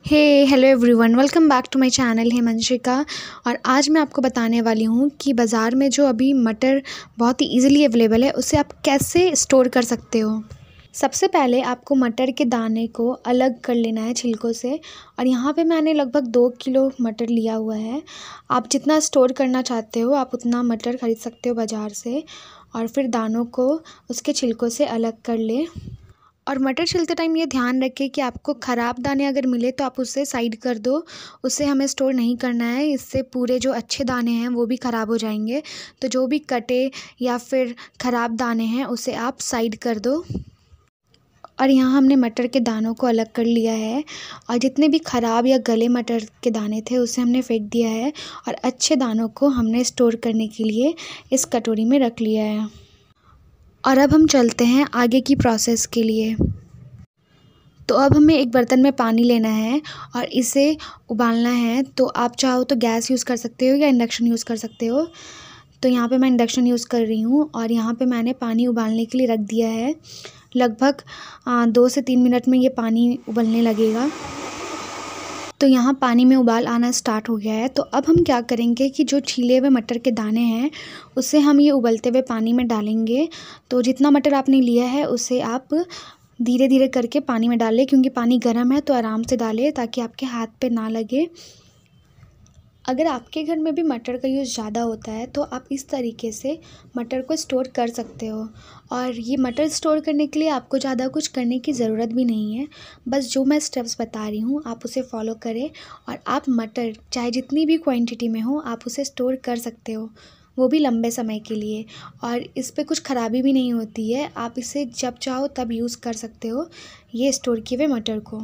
Hey hello everyone, welcome back to my channel Hemanshika. और आज मैं आपको बताने वाली हूँ कि बाज़ार में जो अभी मटर बहुत ही इजीली अवेलेबल है उसे आप कैसे स्टोर कर सकते हो। सबसे पहले आपको मटर के दाने को अलग कर लेना है छिलकों से। और यहाँ पे मैंने लगभग 2 किलो मटर लिया हुआ है। आप जितना स्टोर करना चाहते हो आप उतना मटर ख़रीद सकते हो बाज़ार से। और फिर दानों को उसके छिलकों से अलग कर लें। और मटर छीलते टाइम ये ध्यान रखें कि आपको ख़राब दाने अगर मिले तो आप उसे साइड कर दो। उसे हमें स्टोर नहीं करना है, इससे पूरे जो अच्छे दाने हैं वो भी ख़राब हो जाएंगे। तो जो भी कटे या फिर ख़राब दाने हैं उसे आप साइड कर दो। और यहाँ हमने मटर के दानों को अलग कर लिया है। और जितने भी ख़राब या गले मटर के दाने थे उसे हमने फेंक दिया है। और अच्छे दानों को हमने स्टोर करने के लिए इस कटोरी में रख लिया है। और अब हम चलते हैं आगे की प्रोसेस के लिए। तो अब हमें एक बर्तन में पानी लेना है और इसे उबालना है। तो आप चाहो तो गैस यूज़ कर सकते हो या इंडक्शन यूज़ कर सकते हो। तो यहाँ पे मैं इंडक्शन यूज़ कर रही हूँ। और यहाँ पे मैंने पानी उबालने के लिए रख दिया है। लगभग 2 से 3 मिनट में ये पानी उबलने लगेगा। तो यहाँ पानी में उबाल आना स्टार्ट हो गया है। तो अब हम क्या करेंगे कि जो छीले हुए मटर के दाने हैं उसे हम ये उबलते हुए पानी में डालेंगे। तो जितना मटर आपने लिया है उसे आप धीरे धीरे करके पानी में डालें, क्योंकि पानी गर्म है तो आराम से डालें ताकि आपके हाथ पे ना लगे। अगर आपके घर में भी मटर का यूज़ ज़्यादा होता है तो आप इस तरीके से मटर को स्टोर कर सकते हो। और ये मटर स्टोर करने के लिए आपको ज़्यादा कुछ करने की ज़रूरत भी नहीं है। बस जो मैं स्टेप्स बता रही हूँ आप उसे फॉलो करें और आप मटर चाहे जितनी भी क्वांटिटी में हो आप उसे स्टोर कर सकते हो, वो भी लंबे समय के लिए। और इस पे कुछ ख़राबी भी नहीं होती है, आप इसे जब चाहो तब यूज़ कर सकते हो ये स्टोर किए हुए मटर को।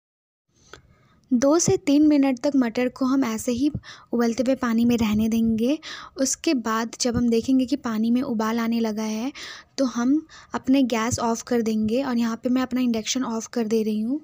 2 से 3 मिनट तक मटर को हम ऐसे ही उबलते हुए पानी में रहने देंगे। उसके बाद जब हम देखेंगे कि पानी में उबाल आने लगा है तो हम अपने गैस ऑफ़ कर देंगे। और यहाँ पे मैं अपना इंडक्शन ऑफ़ कर दे रही हूँ।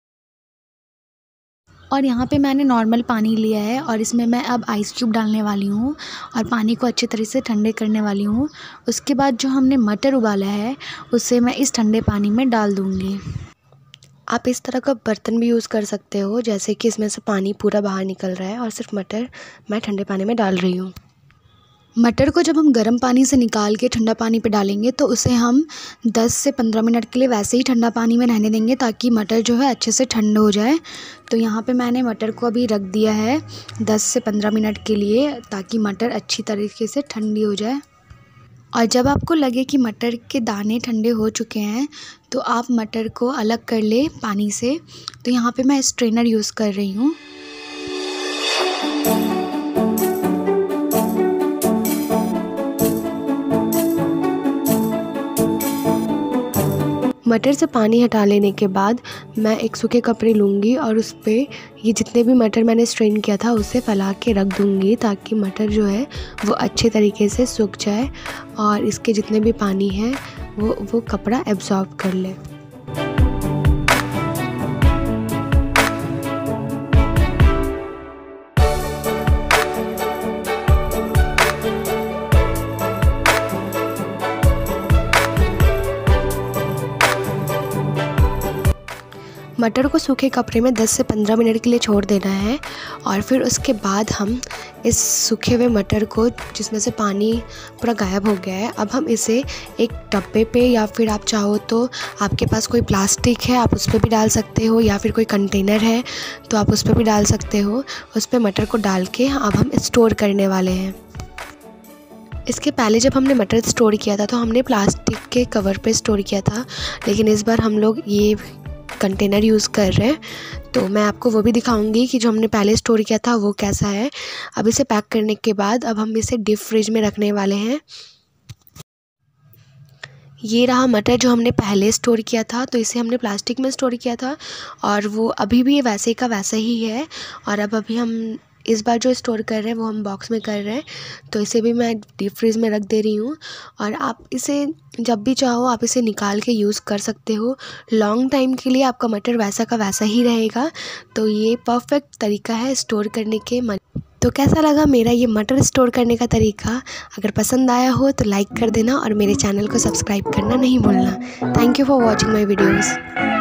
और यहाँ पे मैंने नॉर्मल पानी लिया है और इसमें मैं अब आइस क्यूब डालने वाली हूँ और पानी को अच्छी तरह से ठंडे करने वाली हूँ। उसके बाद जो हमने मटर उबाला है उसे मैं इस ठंडे पानी में डाल दूँगी। आप इस तरह का बर्तन भी यूज़ कर सकते हो, जैसे कि इसमें से पानी पूरा बाहर निकल रहा है और सिर्फ मटर मैं ठंडे पानी में डाल रही हूँ। मटर को जब हम गर्म पानी से निकाल के ठंडा पानी पे डालेंगे तो उसे हम 10 से 15 मिनट के लिए वैसे ही ठंडा पानी में रहने देंगे ताकि मटर जो है अच्छे से ठंडा हो जाए। तो यहाँ पे मैंने मटर को अभी रख दिया है 10 से 15 मिनट के लिए ताकि मटर अच्छी तरीके से ठंडी हो जाए। और जब आपको लगे कि मटर के दाने ठंडे हो चुके हैं तो आप मटर को अलग कर ले पानी से। तो यहाँ पे मैं स्ट्रेनर यूज़ कर रही हूँ। मटर से पानी हटा लेने के बाद मैं एक सूखे कपड़े लूँगी और उस पे ये जितने भी मटर मैंने स्ट्रेन किया था उसे फैला के रख दूँगी ताकि मटर जो है वो अच्छे तरीके से सूख जाए और इसके जितने भी पानी है वो कपड़ा एब्जॉर्ब कर ले। मटर को सूखे कपड़े में 10 से 15 मिनट के लिए छोड़ देना है। और फिर उसके बाद हम इस सूखे हुए मटर को, जिसमें से पानी पूरा गायब हो गया है, अब हम इसे एक डब्बे पे या फिर आप चाहो तो आपके पास कोई प्लास्टिक है आप उस पर भी डाल सकते हो या फिर कोई कंटेनर है तो आप उस पर भी डाल सकते हो। उस पर मटर को डाल के अब हम स्टोर करने वाले हैं। इसके पहले जब हमने मटर स्टोर किया था तो हमने प्लास्टिक के कवर पे स्टोर किया था, लेकिन इस बार हम लोग ये कंटेनर यूज़ कर रहे हैं। तो मैं आपको वो भी दिखाऊंगी कि जो हमने पहले स्टोर किया था वो कैसा है। अब इसे पैक करने के बाद अब हम इसे डीप फ्रिज में रखने वाले हैं। ये रहा मटर जो हमने पहले स्टोर किया था, तो इसे हमने प्लास्टिक में स्टोर किया था और वो अभी भी वैसे का वैसा ही है। और अब अभी हम इस बार जो स्टोर कर रहे हैं वो हम बॉक्स में कर रहे हैं। तो इसे भी मैं डीप फ्रीज में रख दे रही हूँ। और आप इसे जब भी चाहो आप इसे निकाल के यूज़ कर सकते हो। लॉन्ग टाइम के लिए आपका मटर वैसा का वैसा ही रहेगा। तो ये परफेक्ट तरीका है स्टोर करने के। तो कैसा लगा मेरा ये मटर स्टोर करने का तरीका? अगर पसंद आया हो तो लाइक कर देना और मेरे चैनल को सब्सक्राइब करना नहीं भूलना। Thank you for watching my videos.